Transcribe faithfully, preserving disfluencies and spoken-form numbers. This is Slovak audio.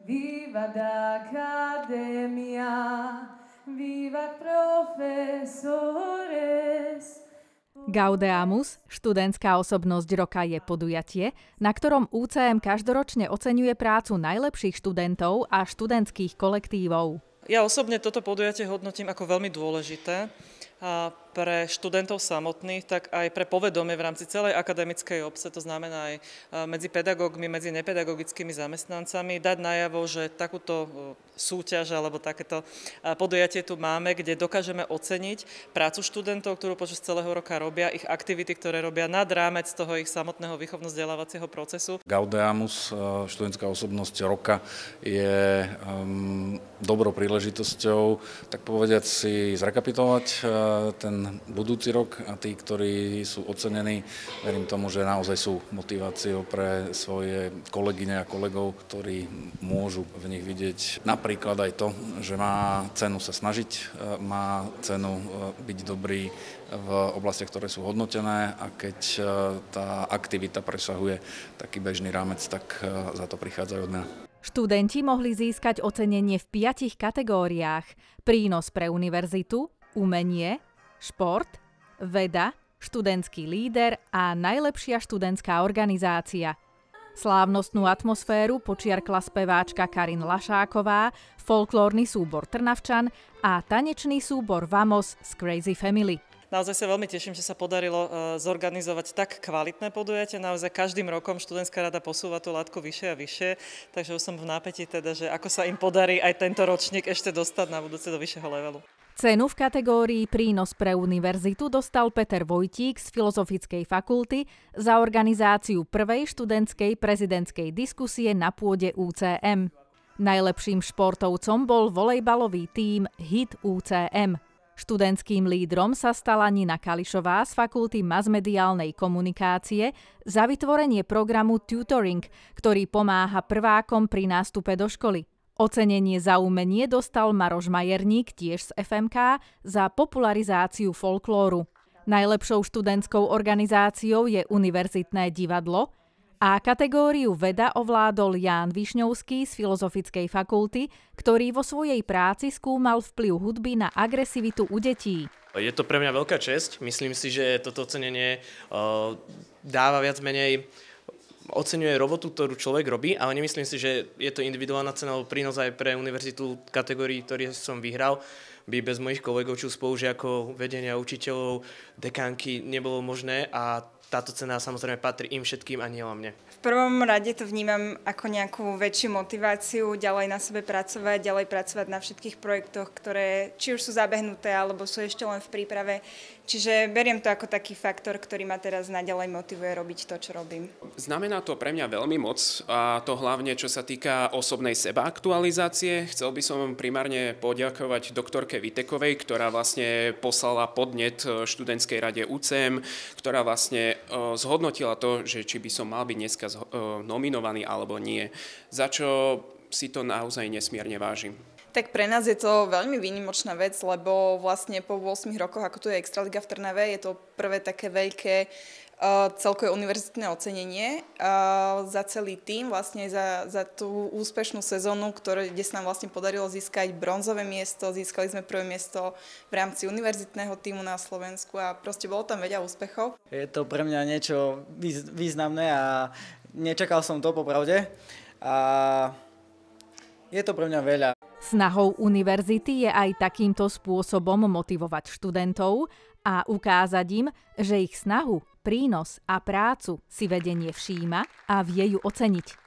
Viva academia, viva profesores. Gaudeamus, študentská osobnosť roka, je podujatie, na ktorom ú cé em každoročne oceňuje prácu najlepších študentov a študentských kolektívov. Ja osobne toto podujatie hodnotím ako veľmi dôležité a pre študentov samotných, tak aj pre povedomie v rámci celej akademickej obce, to znamená aj medzi pedagógmi, medzi nepedagogickými zamestnancami, dať najavo, že takúto súťaž alebo takéto podujatie tu máme, kde dokážeme oceniť prácu študentov, ktorú počas celého roka robia, ich aktivity, ktoré robia nad rámec toho ich samotného výchovno-vzdelávacieho procesu. Gaudeamus, študentská osobnosť roka, je um, dobrou príležitosťou, tak povediať, si zrekapitulovať uh, ten budúci rok, a tí, ktorí sú ocenení, verím tomu, že naozaj sú motiváciou pre svoje kolegyne a kolegov, ktorí môžu v nich vidieť napríklad aj to, že má cenu sa snažiť, má cenu byť dobrý v oblastiach, ktoré sú hodnotené, a keď tá aktivita presahuje taký bežný rámec, tak za to prichádzajú odmena. Študenti mohli získať ocenenie v piatich kategóriách: prínos pre univerzitu, umenie, šport, veda, študentský líder a najlepšia študentská organizácia. Slávnostnú atmosféru počiarkla speváčka Karin Lašáková, folklórny súbor Trnavčan a tanečný súbor Vamos z Crazy Family. Naozaj sa veľmi teším, že sa podarilo zorganizovať tak kvalitné podujatie. Naozaj každým rokom študentská rada posúva tú látku vyššie a vyššie, takže už som v nápätí teda, že ako sa im podarí aj tento ročník ešte dostať na budúce do vyššieho levelu. Cenu v kategórii Prínos pre univerzitu dostal Peter Vojtík z Filozofickej fakulty za organizáciu prvej študentskej prezidentskej diskusie na pôde ú cé em. Najlepším športovcom bol volejbalový tím hit ú cé em. Študentským lídrom sa stala Nina Kališová z Fakulty masmediálnej komunikácie za vytvorenie programu Tutoring, ktorý pomáha prvákom pri nástupe do školy. Ocenenie za umenie dostal Maroš Majerník, tiež z ef em ká, za popularizáciu folklóru. Najlepšou študentskou organizáciou je Univerzitné divadlo a kategóriu veda ovládol Ján Višňovský z Filozofickej fakulty, ktorý vo svojej práci skúmal vplyv hudby na agresivitu u detí. Je to pre mňa veľká česť. Myslím si, že toto ocenenie uh, dáva viac menej oceňuje robotu, ktorú človek robí, ale nemyslím si, že je to individuálna cena alebo prínos aj pre univerzitu kategórií, ktorý som vyhral. By bez mojich kolegov, či spolužiakov, vedenia učiteľov, dekánky nebolo možné, a táto cena samozrejme patrí im všetkým a nielen mne. V prvom rade to vnímam ako nejakú väčšiu motiváciu ďalej na sebe pracovať, ďalej pracovať na všetkých projektoch, ktoré či už sú zabehnuté, alebo sú ešte len v príprave. Čiže beriem to ako taký faktor, ktorý ma teraz naďalej motivuje robiť to, čo robím. Znamená to pre mňa veľmi moc, a to hlavne čo sa týka osobnej sebaaktualizácie. Chcel by som primárne poďakovať doktorke Vitekovej, ktorá vlastne poslala podnet študentskej rade ú cé em, ktorá vlastne zhodnotila to, že či by som mal byť dneska nominovaný alebo nie, za čo si to naozaj nesmierne vážim. Tak pre nás je to veľmi výnimočná vec, lebo vlastne po ôsmich rokoch, ako tu je Extraliga v Trnave, je to prvé také veľké uh, celkové univerzitné ocenenie uh, za celý tím, vlastne za, za tú úspešnú sezónu, ktoré, kde sa nám vlastne podarilo získať bronzové miesto, získali sme prvé miesto v rámci univerzitného tímu na Slovensku a proste bolo tam veľa úspechov. Je to pre mňa niečo významné a nečakal som to popravde a je to pre mňa veľa. Snahou univerzity je aj takýmto spôsobom motivovať študentov a ukázať im, že ich snahu, prínos a prácu si vedenie všíma a vie ju oceniť.